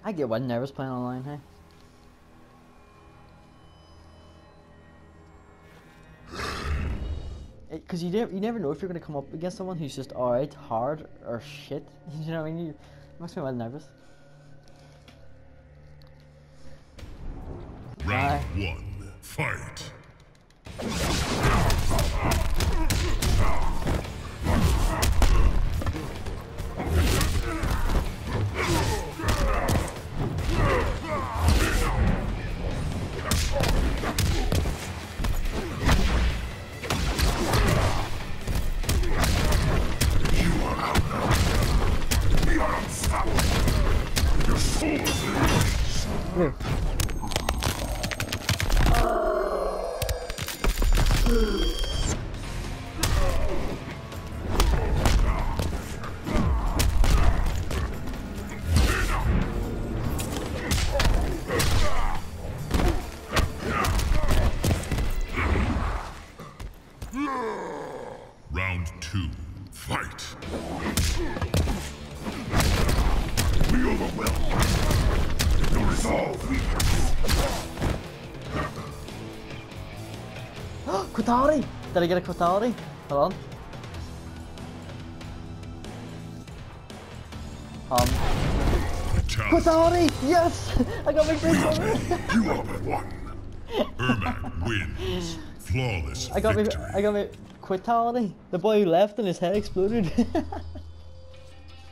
I get one nervous playing online, hey? Because you never know if you're going to come up against someone who's just alright, hard, or shit. You know what I mean? It makes me well nervous. Round 1, fight! Here. Round 2, fight! We overwhelm! Your resolve weakens! Quatality! Did I get a quatality? Hold on. Quatality! Yes! I got my face on it! You all but won! Ermac wins! Flawless I got victory! my quatality! The boy who left and his head exploded.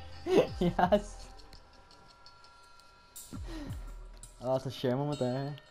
Yes! Oh, that's a shame moment there.